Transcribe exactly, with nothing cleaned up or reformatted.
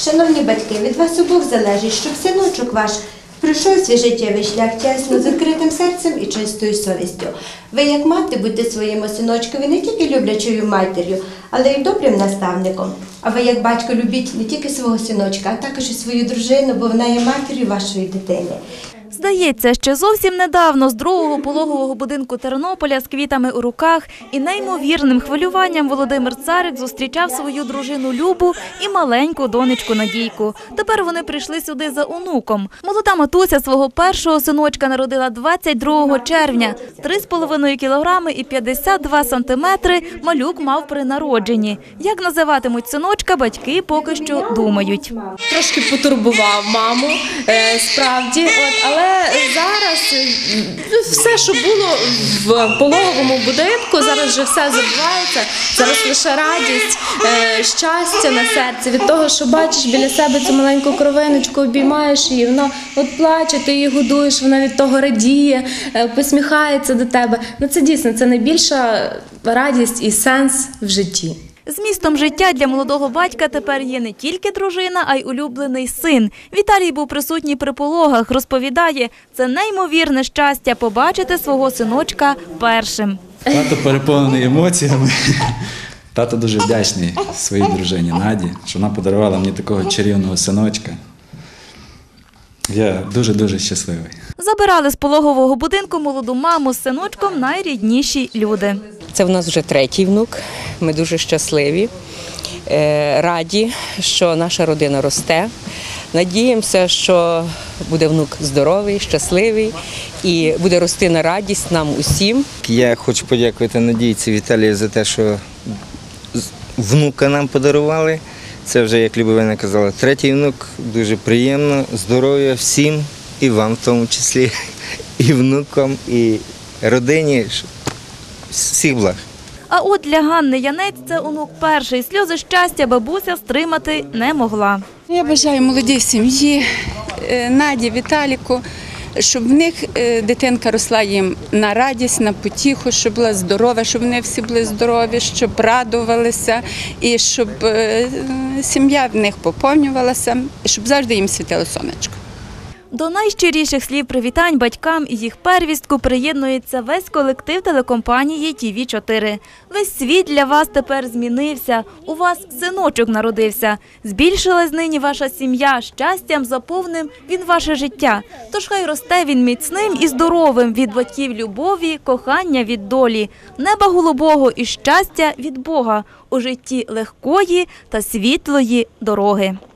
Шановні батьки, від вас обох залежить, щоб синочок ваш пройшов свій життєвий шлях чесно, з відкритим серцем і чистою совістю. Ви, як мати, будьте своєму синочкові не тільки люблячою матір'ю, але й добрим наставником. А ви, як батько, любіть не тільки свого синочка, а також і свою дружину, бо вона є матір'ю вашої дитини. Здається, ще зовсім недавно з другого пологового будинку Тернополя з квітами у руках і неймовірним хвилюванням Володимир Царик зустрічав свою дружину Любу і маленьку донечку Надійку. Тепер вони прийшли сюди за онуком. Молода матуся свого першого синочка народила двадцять другого червня. три з половиною кілограми і п'ятдесят два сантиметри малюк мав при народженні. Як називатимуть синочка, батьки поки що думають. Трошки потурбував маму, справді, от, але зараз все, що було в пологовому будинку, зараз вже все забувається. Зараз лише радість, щастя на серці від того, що бачиш біля себе цю маленьку кровиночку, обіймаєш її, вона от плаче, ти її годуєш, вона від того радіє, посміхається до тебе. Ну, це дійсно, це найбільша радість і сенс в житті. Змістом життя для молодого батька тепер є не тільки дружина, а й улюблений син. Віталій був присутній при пологах, розповідає, це неймовірне щастя побачити свого синочка першим. Тато переповнений емоціями. Тато дуже вдячний своїй дружині Наді, що вона подарувала мені такого чарівного синочка. Я дуже-дуже щасливий. Забирали з пологового будинку молоду маму з синочком найрідніші люди. Це в нас вже третій внук, ми дуже щасливі, раді, що наша родина росте. Надіємося, що буде внук здоровий, щасливий і буде рости на радість нам усім. Я хочу подякувати Надійці Віталію за те, що внука нам подарували. Це вже, як Любовина казала, третій внук. Дуже приємно, здоров'я всім, і вам в тому числі, і внукам, і родині. Всіх благ. А от для Ганни Янець це онук перший. Сльози щастя бабуся стримати не могла. Я бажаю молодій сім'ї, Наді, Віталіку, щоб в них дитинка росла їм на радість, на потіху, щоб була здорова, щоб вони всі були здорові, щоб радувалися і щоб сім'я в них поповнювалася, і щоб завжди їм світило сонечко. До найщиріших слів привітань батькам і їх первістку приєднується весь колектив телекомпанії Ті Ві чотири. Весь світ для вас тепер змінився, у вас синочок народився. Збільшилась нині ваша сім'я, щастям заповнив він ваше життя. Тож хай росте він міцним і здоровим від батьків любові, кохання від долі, неба голубого і щастя від Бога у житті легкої та світлої дороги.